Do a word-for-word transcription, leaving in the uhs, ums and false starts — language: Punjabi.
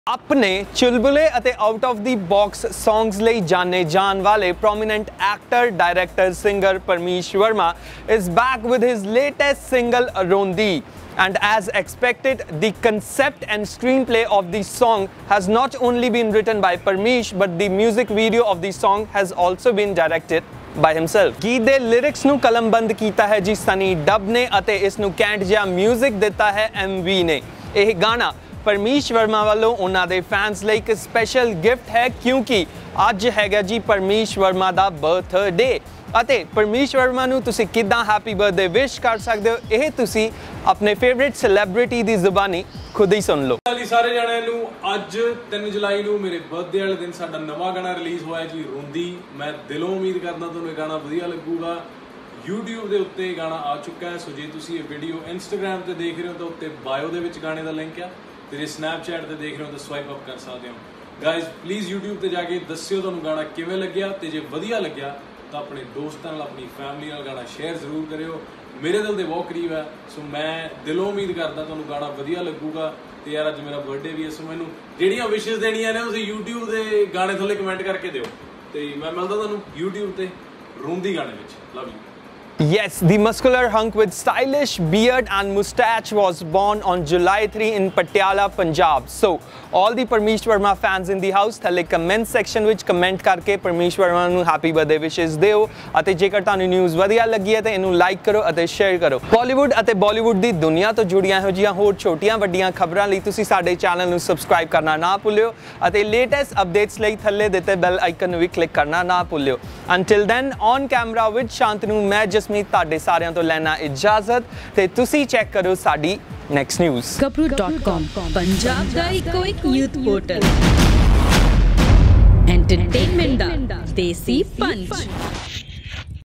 अपने चुलबुले ਅਤੇ out of the box songs ਲਈ जाने जान वाले prominent actor, director, singer Parmesh Verma is back with his latest single Rondi. And as expected, the concept and screenplay of the song has not only been written by Parmesh, but the music video of the song has also been directed by himself. गीत ਦੇ lyrics ਨੂੰ ਕਲਮਬੰਦ ਕੀਤਾ ਹੈ ਜੀ ਸਨੀ ਡਬ ਨੇ ਅਤੇ ਇਸ ਨੂੰ ਕੈਂਟ ਜਿਹਾ music ਦਿੱਤਾ ਹੈ ਐਮ ਵੀ ਨੇ। ਇਹ ਗਾਣਾ परमेश वर्मा वालों उन्होंने फैंस लिए एक स्पेशल गिफ्ट है क्योंकि अज हैगा जी परमेश वर्मा दा बर्थडे ਅਤੇ परमेश वर्मा ਨੂੰ ਤੁਸੀਂ ਕਿੱਦਾਂ हैप्पी बर्थडे विश कर सकते हो ਇਹ ਤੁਸੀਂ अपने फेवरेट सैलेब्रिटी ਦੀ ਜ਼ੁਬਾਨੀ खुद ही सुन लो। ਸਾਰੇ ਜਣਿਆਂ ਨੂੰ ਅੱਜ तीन जुलाई ਨੂੰ ਮੇਰੇ ਬਰਥਡੇ ਵਾਲੇ ਦਿਨ ਸਾਡਾ ਨਵਾਂ ਗਾਣਾ ਰਿਲੀਜ਼ ਹੋਇਆ ਜੀ ਰੋਂਦੀ। ਮੈਂ ਦਿਲੋਂ ਉਮੀਦ ਕਰਦਾ ਤੁਹਾਨੂੰ ਇਹ ਗਾਣਾ ਵਧੀਆ ਲੱਗੂਗਾ। YouTube ਦੇ ਉੱਤੇ ਗਾਣਾ ਆ ਚੁੱਕਾ ਹੈ, ਸੋ ਜੇ ਤੁਸੀਂ ਇਹ ਵੀਡੀਓ Instagram ਤੇ ਦੇਖ ਰਹੇ ਹੋ ਤਾਂ ਉੱਤੇ ਬਾਇਓ ਦੇ ਵਿੱਚ ਗਾਣੇ ਦਾ ਲਿੰਕ ਆ, ਤੇ ਜੇ Snapchat ਤੇ ਦੇਖ ਰਹੇ ਹੋ ਤਾਂ ਸਵਾਈਪ ਅਪ ਕਰ ਸਕਦੇ ਹੋ। ਗਾਇਜ਼ ਪਲੀਜ਼ YouTube ਤੇ ਜਾ ਕੇ ਦੱਸਿਓ ਤੁਹਾਨੂੰ ਗਾਣਾ ਕਿਵੇਂ ਲੱਗਿਆ, ਤੇ ਜੇ ਵਧੀਆ ਲੱਗਿਆ ਤਾਂ ਆਪਣੇ ਦੋਸਤਾਂ ਨਾਲ ਆਪਣੀ ਫੈਮਿਲੀ ਨਾਲ ਗਾਣਾ ਸ਼ੇਅਰ ਜ਼ਰੂਰ ਕਰਿਓ। ਮੇਰੇ ਦਿਲ ਦੇ ਬਹੁਤ ਕਰੀਬ ਹੈ, ਸੋ ਮੈਂ ਦਿਲੋਂ ਉਮੀਦ ਕਰਦਾ ਤੁਹਾਨੂੰ ਗਾਣਾ ਵਧੀਆ ਲੱਗੂਗਾ। ਤੇ ਯਾਰ ਅੱਜ ਮੇਰਾ ਬਰਥਡੇ ਵੀ ਹੈ, ਸੋ ਮੈਨੂੰ ਜਿਹੜੀਆਂ ਵਿਸ਼ੇਸ ਦੇਣੀਆਂ ਨੇ ਤੁਸੀਂ YouTube ਦੇ ਗਾਣੇ ਥੱਲੇ ਕਮੈਂਟ ਕਰਕੇ ਦਿਓ, ਤੇ ਮੈਂ ਮਿਲਦਾ ਤੁਹਾਨੂੰ YouTube ਤੇ ਰੋਂਦੀ ਗਾਣੇ ਵਿੱਚ। Love you. Yes, the muscular hunk with stylish beard and mustache was born on July third in Patiala, Punjab. So, all the Parmesh Verma fans in the house, thale comment section ਵਿੱਚ comment ਕਰਕੇ Parmesh Verma ਨੂੰ happy birthday wishes ਦਿਓ, ਅਤੇ ਜੇਕਰ ਤੁਹਾਨੂੰ ਨਿਊਜ਼ ਵਧੀਆ ਲੱਗੀ ਹੈ ਤਾਂ ਇਹਨੂੰ ਲਾਈਕ ਕਰੋ ਅਤੇ ਸ਼ੇਅਰ ਕਰੋ। ਬਾਲੀਵੁੱਡ ਅਤੇ ਬਾਲੀਵੁੱਡ ਦੀ ਦੁਨੀਆ ਤੋਂ ਜੁੜੀਆਂ ਇਹੋ ਜਿਹੀਆਂ ਹੋਰ ਛੋਟੀਆਂ ਵੱਡੀਆਂ ਖਬਰਾਂ ਲਈ ਤੁਸੀਂ ਸਾਡੇ ਚੈਨਲ ਨੂੰ ਸਬਸਕ੍ਰਾਈਬ ਕਰਨਾ ਨਾ ਭੁੱਲਿਓ, ਅਤੇ ਲੇਟੈਸਟ ਅਪਡੇਟਸ ਲਈ ਥੱਲੇ ਦਿੱਤੇ ਬੈਲ ਆਈਕਨ ਨੂੰ ਵੀ ਕਲਿੱਕ ਕਰਨਾ ਨਾ ਭੁੱਲਿਓ। Until then, on camera with Shantanu, ਮੈਂ ਜਸਮੀਤ ਤੁਹਾਡੇ ਸਾਰਿਆਂ ਤੋਂ ਲੈਣਾ ਇਜਾਜ਼ਤ, ਤੇ ਤੁਸੀਂ ਚੈੱਕ ਕਰੋ ਸਾਡੀ next news. Kapru dot com Punjab ਦਾ ਇੱਕੋ ਇੱਕ ਯੂਥ ਪੋਰਟਲ, ਐਂਟਰਟੇਨਮੈਂਟ ਦਾ ਦੇਸੀ ਪੰਚ।